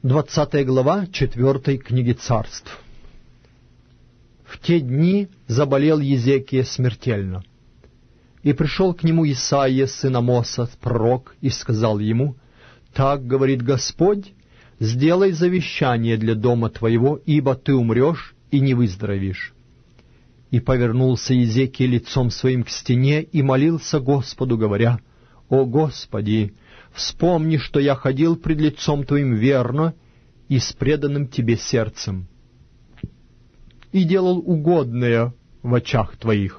20 глава 4 книги Царств. В те дни заболел Езекия смертельно. И пришел к нему Исаия, сын Амоса, пророк, и сказал ему: «Так говорит Господь, сделай завещание для дома твоего, ибо ты умрешь и не выздоровеешь». И повернулся Езекия лицом своим к стене и молился Господу, говоря: «О Господи, вспомни, что я ходил пред лицом Твоим верно и с преданным Тебе сердцем, и делал угодное в очах Твоих».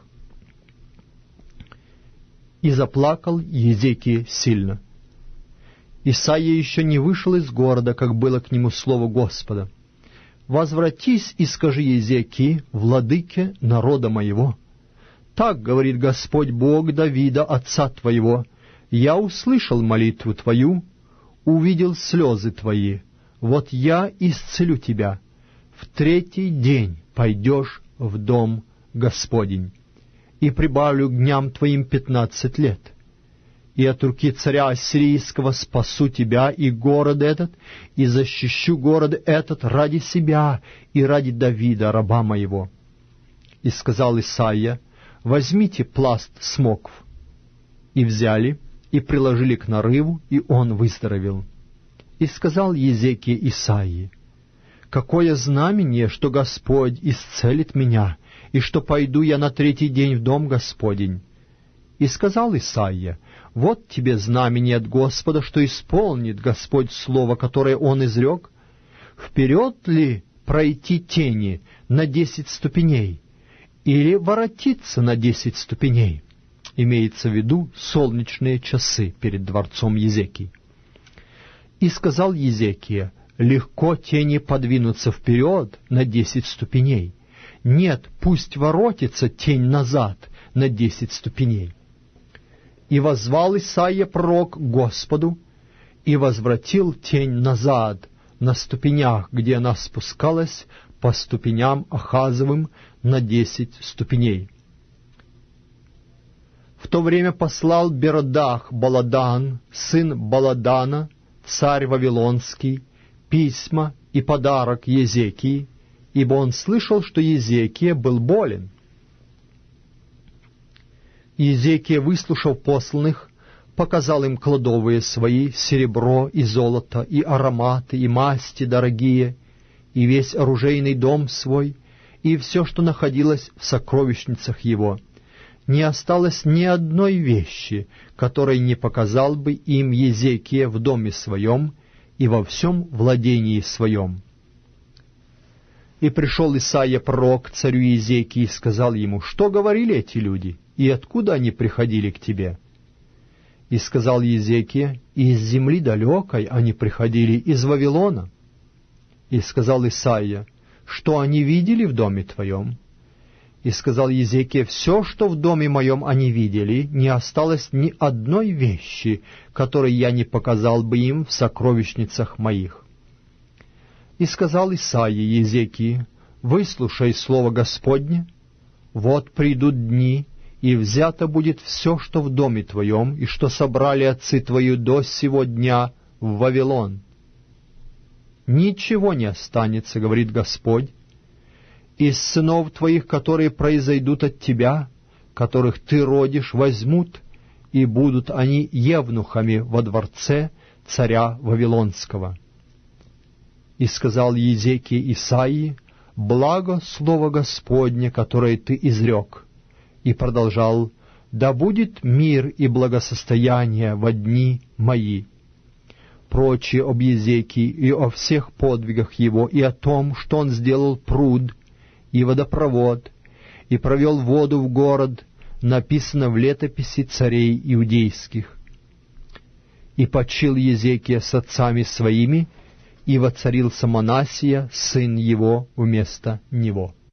И заплакал Езекия сильно. Исаия еще не вышел из города, как было к нему слово Господа: «Возвратись и скажи Езекии, владыке народа моего: так говорит Господь Бог Давида, отца твоего: я услышал молитву твою, увидел слезы твои, вот я исцелю тебя. В 3-й день пойдешь в дом Господень, и прибавлю к дням твоим 15 лет. И от руки царя ассирийского спасу тебя и город этот, и защищу город этот ради себя и ради Давида, раба моего». И сказал Исаия: «Возьмите пласт смокв». И взяли, и приложили к нарыву, и он выздоровел. И сказал Езекия Исаии: «Какое знамение, что Господь исцелит меня, и что пойду я на 3-й день в дом Господень?» И сказал Исаия: «Вот тебе знамение от Господа, что исполнит Господь слово, которое Он изрек. Вперед ли пройти тени на 10 ступеней, или воротиться на 10 ступеней?» Имеется в виду солнечные часы перед дворцом Езекии. И сказал Езекия: «Легко тени подвинуться вперед на 10 ступеней. Нет, пусть воротится тень назад на 10 ступеней». И воззвал Исаия пророк к Господу, и возвратил тень назад на ступенях, где она спускалась по ступеням Ахазовым на 10 ступеней. В то время послал Беродах Баладан, сын Баладана, царь Вавилонский, письма и подарок Езекии, ибо он слышал, что Езекия был болен. Езекия, выслушав посланных, показал им кладовые свои, серебро и золото, и ароматы, и масти дорогие, и весь оружейный дом свой, и все, что находилось в сокровищницах его. Не осталось ни одной вещи, которой не показал бы им Езекия в доме своем и во всем владении своем. И пришел Исаия пророк к царю Езекии и сказал ему: «Что говорили эти люди, и откуда они приходили к тебе?» И сказал Езекия: «Из земли далекой они приходили, из Вавилона». И сказал Исаия: «Что они видели в доме твоем?» И сказал Езекия: «Все, что в доме моем они видели, не осталось ни одной вещи, которой я не показал бы им в сокровищницах моих». И сказал Исаия Езекии: «Выслушай слово Господне. Вот придут дни, и взято будет все, что в доме твоем, и что собрали отцы твои до сего дня в Вавилон. Ничего не останется, говорит Господь, из сынов твоих, которые произойдут от тебя, которых ты родишь, возьмут, и будут они евнухами во дворце царя Вавилонского». И сказал Езекия Исаии: «Благо слово Господне, которое ты изрек». И продолжал: «Да будет мир и благосостояние во дни мои». Прочее об Езекии и о всех подвигах его, и о том, что он сделал пруд и водопровод, и провел воду в город, написано в летописи царей иудейских. И почил Езекия с отцами своими, и воцарился Манасия, сын его, вместо него.